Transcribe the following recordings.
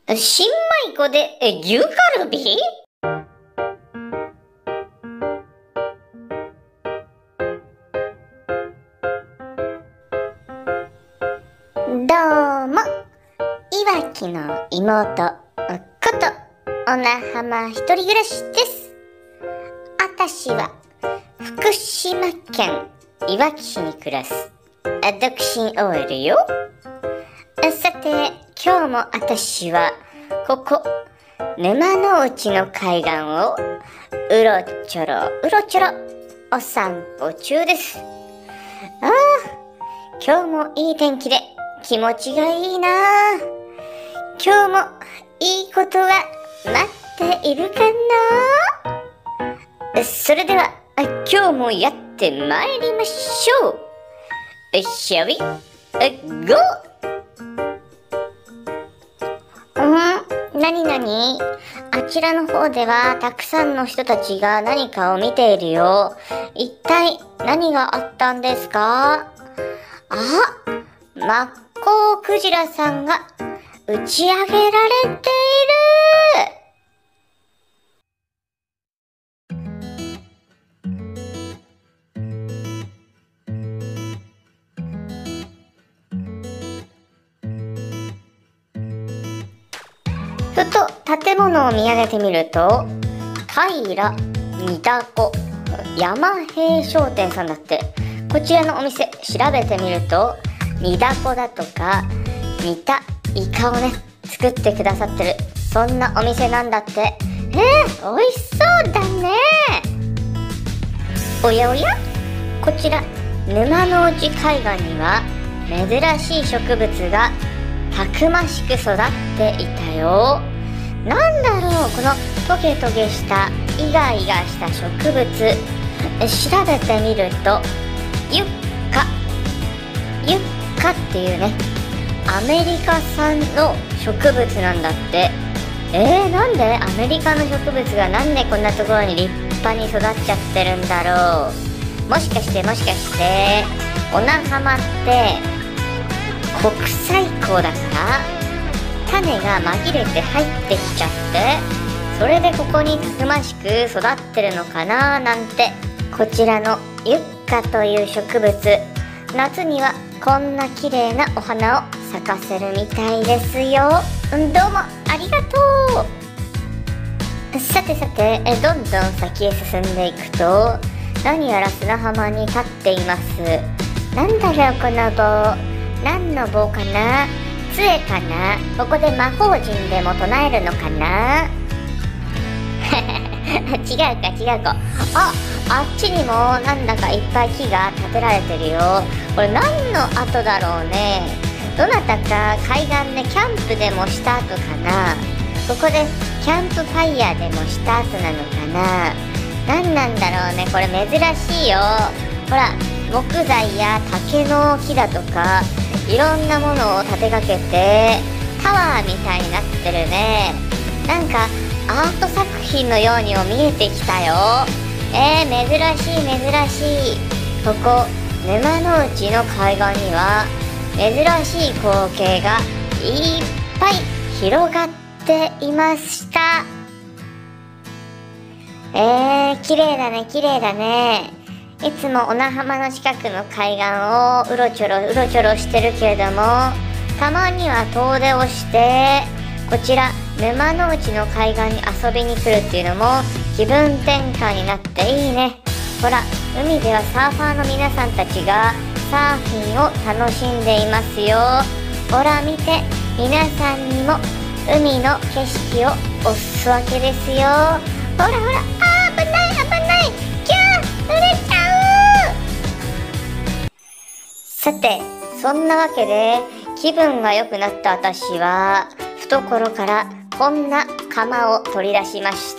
新米粉で牛カルビ？どうも、いわきの妹こと小名浜一人暮らしです。あたしは福島県いわき市に暮らす独身 OL よ。さて、今日もあたしはここ沼の内の海岸をうろちょろお散歩中です。今日もいい天気で気持ちがいいな。今日もいいことが待っているかな。それでは今日もやってまいりましょう。Shall we go? なにあちらの方ではたくさんの人たちが何かを見ているよ。一体何があったんですか？マッコウクジラさんが打ち上げられている。ふと建物を見上げてみると、平煮たこ山平商店さんだって。こちらのお店調べてみると、煮だこだとか煮たイカをね作ってくださってる、そんなお店なんだって。美味しそうだね。おやおや、こちら沼の内海岸には珍しい植物がたくましく育っていたよ。なんだろう、このトゲトゲしたイガイガした植物。調べてみると、ユッカっていうね、アメリカ産の植物なんだって。なんでアメリカの植物がなんでこんなところに立派に育っちゃってるんだろう。もしかして小名浜って国際港だから種が紛れて入ってきちゃって、それでここにたくましく育ってるのかななんて。こちらのユッカという植物、夏にはこんな綺麗なお花を咲かせるみたいですよ。どうもありがとう。さて、どんどん先へ進んでいくと、何やら砂浜に立っています。なんだろう、この棒。何の棒かな？杖かな？ここで魔法陣でも唱えるのかな？違うか。あっちにもなんだかいっぱい木が建てられてるよ。これ何の跡だろうね。どなたか海岸でキャンプでもした後かな。ここでキャンプファイヤーでもした後なのかな。何なんだろうね、これ珍しいよ。ほら、木材や竹の木だとかいろんなものを立てかけてタワーみたいになってるね。なんかアート作品のようにも見えてきたよ。珍しい。ここ沼の内の海岸には珍しい光景がいっぱい広がっていました。綺麗だね。いつも小名浜の近くの海岸をうろちょろしてるけれども、たまには遠出をしてこちら沼の内の海岸に遊びに来るっていうのも気分転換になっていいね。ほら、海ではサーファーの皆さんたちがサーフィンを楽しんでいますよ。ほら見て、皆さんにも海の景色をおすすわけですよ。ほら、危ないキャー、濡れちゃう。さて、そんなわけで気分が良くなった私は懐からこんな釜を取り出しました。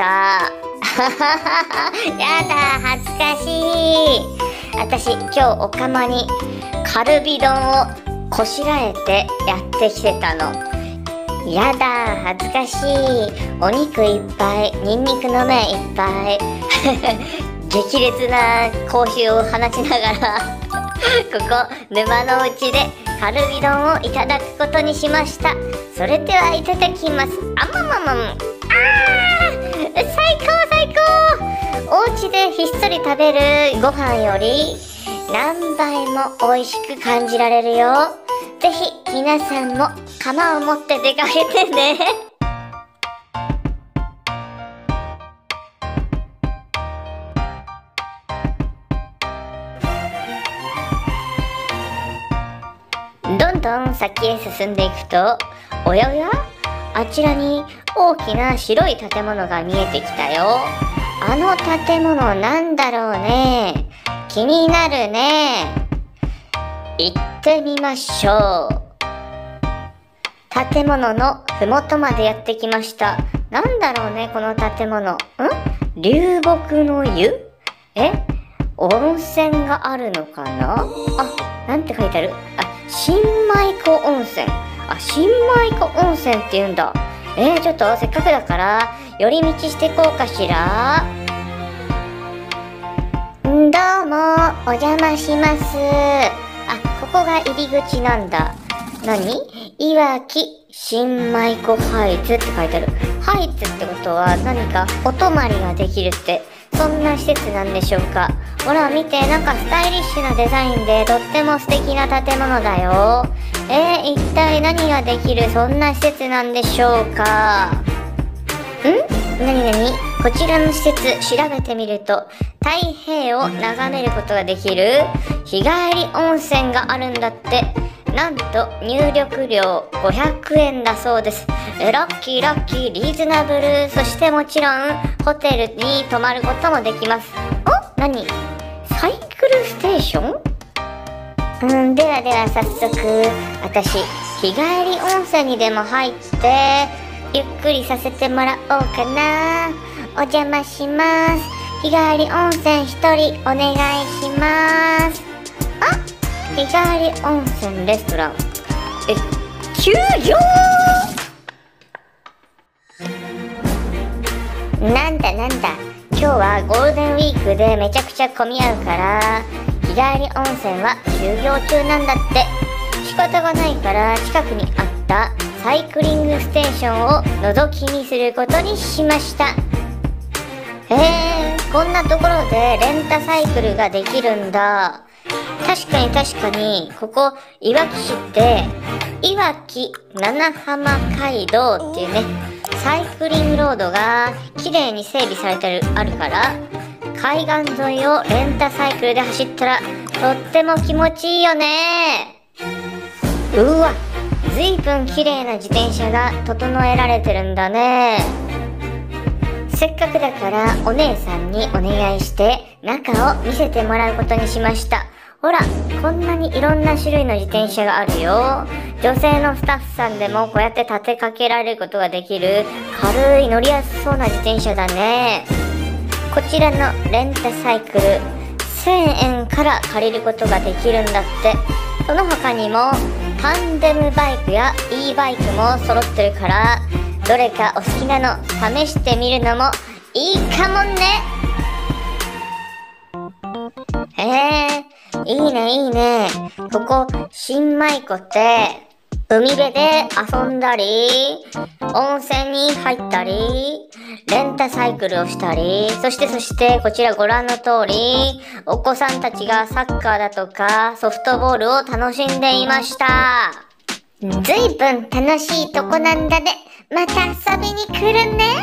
やだ、恥ずかしい。私今日お釜にカルビ丼をこしらえてやってきてたの。やだ、恥ずかしい。お肉いっぱい、ニンニクの麺いっぱい激烈な口臭を放ちながらここ沼の内でカルビ丼をいただくことにしました。それではいただきます。あまままん。最高最高。お家でひっそり食べるご飯より何倍も美味しく感じられるよ。ぜひ皆さんも釜を持って出かけてね。どんどん先へ進んでいくと、おやおや、あちらに大きな白い建物が見えてきたよ。あの建物なんだろうね。気になるね。行ってみましょう。建物のふもとまでやってきました。なんだろうね、この建物。流木の湯？温泉があるのかな？なんて書いてある？新舞子温泉。新舞子温泉って言うんだ。ちょっとせっかくだから寄り道していこうかしら。どうもお邪魔します。ここが入り口なんだ。いわき新舞子ハイツって書いてある。ハイツってことは何かお泊まりができるって、そんな施設なんでしょうか。ほら見て、なんかスタイリッシュなデザインでとっても素敵な建物だよ。一体何ができるそんな施設なんでしょうか。こちらの施設調べてみると、太平洋を眺めることができる日帰り温泉があるんだって。なんと入浴料500円だそうです。ラッキーラッキー、リーズナブル。そしてもちろんホテルに泊まることもできます。サイクルステーション？ではでは早速私日帰り温泉にでも入ってゆっくりさせてもらおうかな。お邪魔します。日帰り温泉一人お願いします。日帰り温泉レストラン。休業？なんだ今日はゴールデンウィークでめちゃくちゃ混み合うから日帰り温泉は休業中なんだって。仕方がないから近くにあったサイクリングステーションを覗き見することにしました。こんなところでレンタサイクルができるんだ。確かにここいわき市っていわき七浜街道っていうね、サイクリングロードが綺麗に整備されてあるから、海岸沿いをレンタサイクルで走ったらとっても気持ちいいよね。うわ、ずいぶん綺麗な自転車が整えられてるんだね。せっかくだからお姉さんにお願いして中を見せてもらうことにしました。ほら、こんなにいろんな種類の自転車があるよ。女性のスタッフさんでもこうやって立てかけられることができる軽い乗りやすそうな自転車だね。こちらのレンタサイクル1000円から借りることができるんだって。その他にもタンデムバイクや e バイクも揃ってるから、どれかお好きなの試してみるのもいいかもね。いいね。ここ新舞子って海辺で遊んだり温泉に入ったりレンタサイクルをしたり、そしてこちらご覧の通りお子さんたちがサッカーだとかソフトボールを楽しんでいました。ずいぶん楽しいとこなんだね。また遊びに来るね。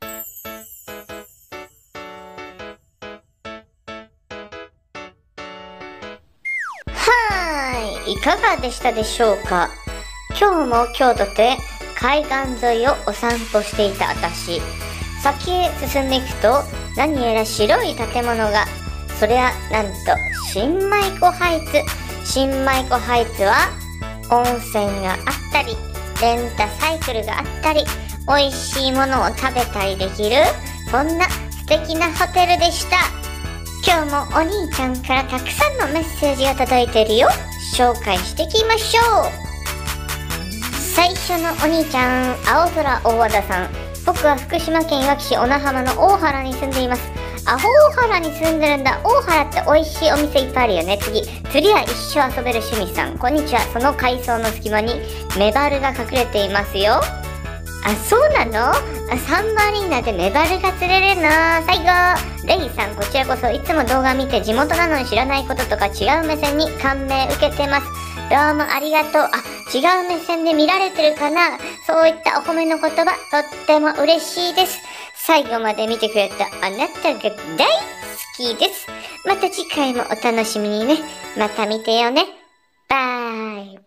いかがでしたでしょうか。今日も今日とて海岸沿いをお散歩していた私、先へ進んでいくと何やら白い建物が。それはなんと新舞子ハイツ。新舞子ハイツは温泉があったりレンタサイクルがあったり美味しいものを食べたりできる、そんな素敵なホテルでした。今日もお兄ちゃんからたくさんのメッセージが届いてるよ。紹介していきましょう。最初のお兄ちゃん、青空大和田さん。僕は福島県いわき市小名浜の大原に住んでいます。大原に住んでるんだ。大原って美味しいお店いっぱいあるよね。次、 釣りは一生遊べる趣味さん、こんにちは。その海藻の隙間にメバルが隠れていますよ。あ、そうなの？サンバリーナでメバルが釣れるの？最後。レイさん、こちらこそいつも動画見て地元なのに知らないこととか違う目線に感銘受けてます。どうもありがとう。違う目線で見られてるかな？そういったお褒めの言葉、とっても嬉しいです。最後まで見てくれたあなたが大好きです。また次回もお楽しみにね。また見てよね。バイ。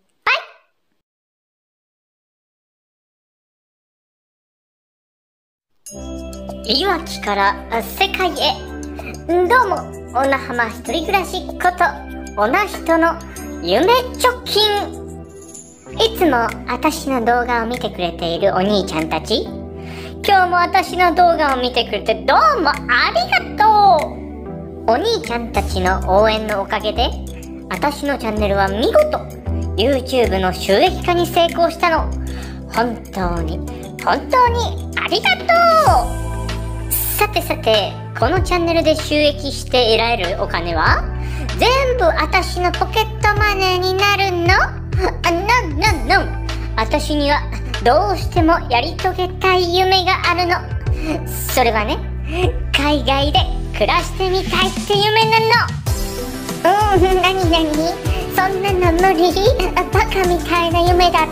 いわきから世界へ。どうも、おなはま一人暮らしことおなひとの夢貯金。いつも私の動画を見てくれているお兄ちゃんたち、今日も私の動画を見てくれてどうもありがとう。お兄ちゃんたちの応援のおかげで私のチャンネルは見事 YouTube の収益化に成功したの。本当にありがとう。さてさて、このチャンネルで収益して得られるお金は全部私のポケットマネーになるの？私にはどうしてもやり遂げたい夢があるの。それはね、海外で暮らしてみたいって夢なの。なにそんなの無理？バカみたいな夢だって、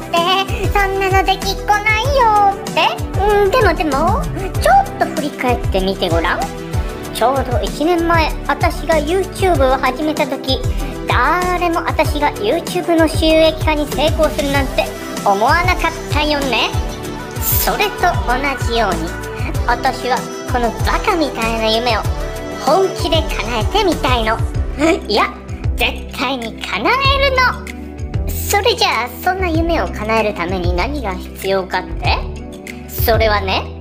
そんなのできっこないよって。でもちょっと振り返ってみてごらん。ちょうど1年前、私が YouTube を始めた時、誰も私が YouTube の収益化に成功するなんて思わなかったよね。それと同じように、私はこのバカみたいな夢を本気で叶えてみたいの。いや、絶対に叶えるの。それじゃあ、そんな夢を叶えるために何が必要かって？それはね、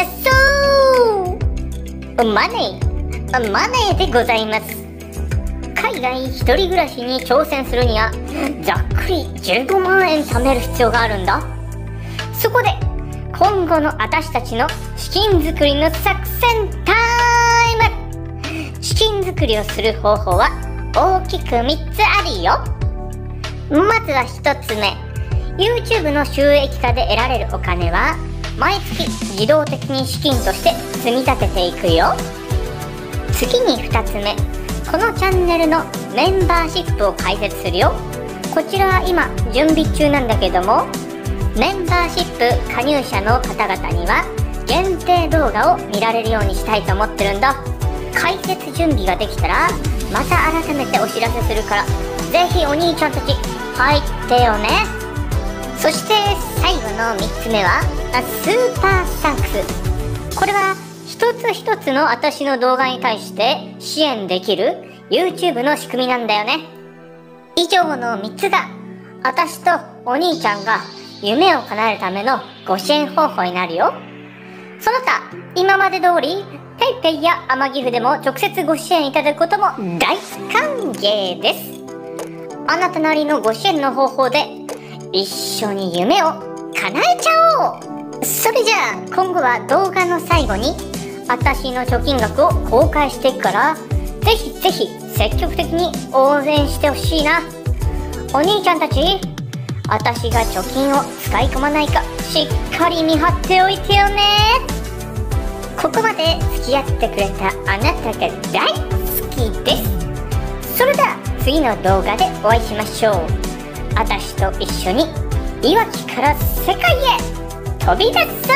マネーでございます。海外一人暮らしに挑戦するにはざっくり15万円貯める必要があるんだ。そこで今後の私たちの資金作りの作戦タイム。資金作りをする方法は大きく3つあるよ。まずは1つ目、 YouTube の収益化で得られるお金は毎月自動的に資金として積み立てていくよ。次に2つ目、このチャンネルのメンバーシップを開設するよ。こちらは今準備中なんだけども、メンバーシップ加入者の方々には限定動画を見られるようにしたいと思ってるんだ。開設準備ができたらまた改めてお知らせするから、ぜひお兄ちゃんたち入ってよね。そして最後の3つ目はスーパーサンクス。これは一つ一つの私の動画に対して支援できる YouTube の仕組みなんだよね。以上の3つが私とお兄ちゃんが夢を叶えるためのご支援方法になるよ。その他今まで通り PayPay や天岐阜でも直接ご支援いただくことも大歓迎です。あなたなりのご支援の方法で一緒に夢を叶えちゃおう。それじゃあ今後は動画の最後に私の貯金額を公開していくから、ぜひぜひ積極的に応援してほしいな。お兄ちゃんたち、私が貯金を使い込まないかしっかり見張っておいてよね。ここまで付き合ってくれたあなたが大好きです。それでは次の動画でお会いしましょう。私と一緒にいわきから世界へ飛び出そう。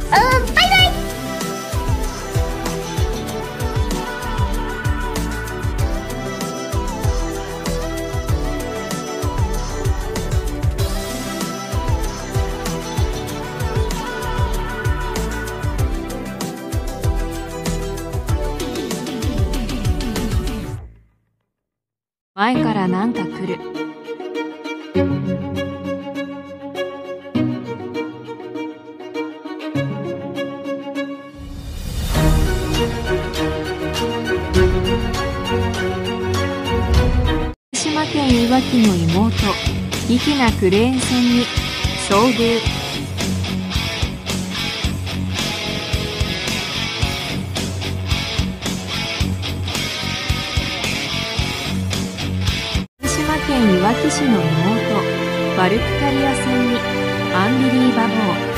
バイバイ。 前からなんか来る。福島県いわきの妹、粋なクレーン船に遭遇。 市の妹バルクカリア戦にアンビリーバボー。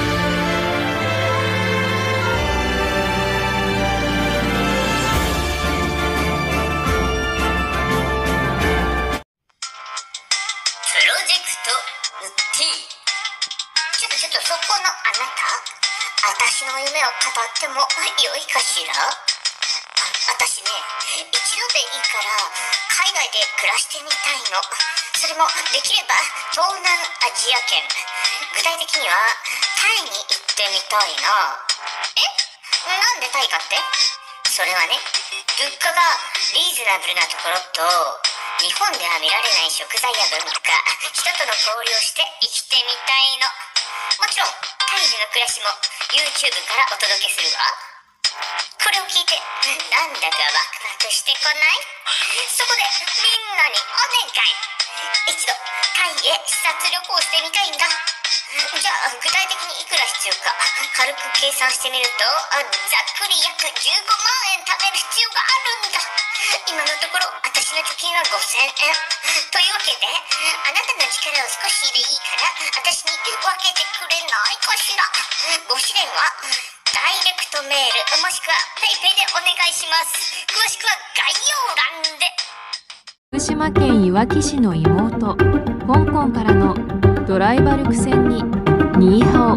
プロジェクト T。 ちょっとそこのあなた、私の夢を語ってもよいかしら。私ね、一度でいいから海外で暮らしてみたいの。それもできれば東南アジア圏、具体的にはタイに行ってみたいな。なんでタイかって？それはね、物価がリーズナブルなところと、日本では見られない食材や文化、人との交流をして生きてみたいの。もちろんタイでの暮らしも YouTube からお届けするわ。これを聞いてなんだかワクワクしてこない？そこでみんなにお願い。一度タイへ視察旅行してみたいんだ。じゃあ具体的にいくら必要か軽く計算してみると、ざっくり約15万円貯める必要があるんだ。今のところ私の貯金は5000円というわけで、あなたの力を少しでいいから私に分けてくれないかしら。ご支援はダイレクトメールもしくは PayPay でお願いします。詳しくは概要欄で。 福島県いわき市の妹香港からのドライバルク線にニーハオ。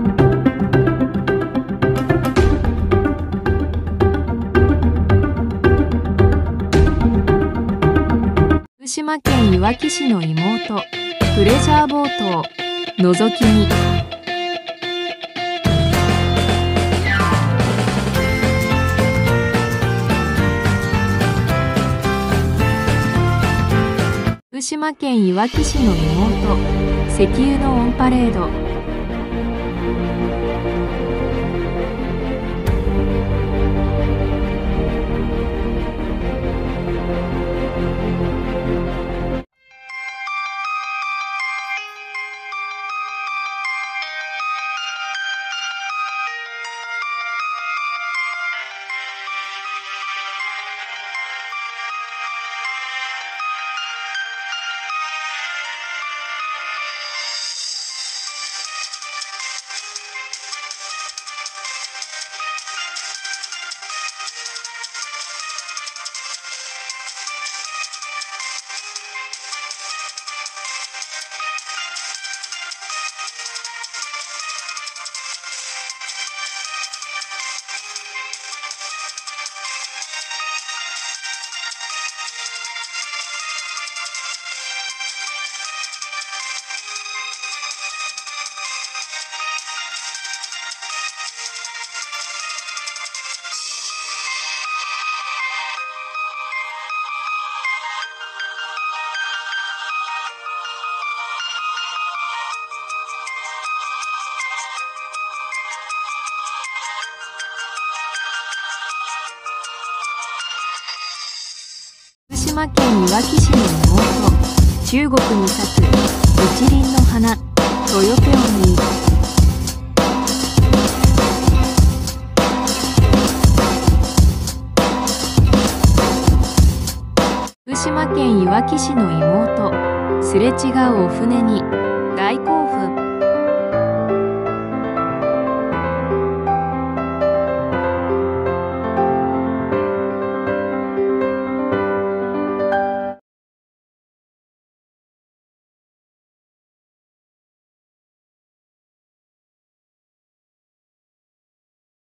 福島県いわき市の妹プレジャーボートのぞき見。福島県いわき市の妹石油のオンパレード。福島県いわき市の妹中国に咲く一輪の花トヨペオニー。福島県いわき市の妹すれ違うお船に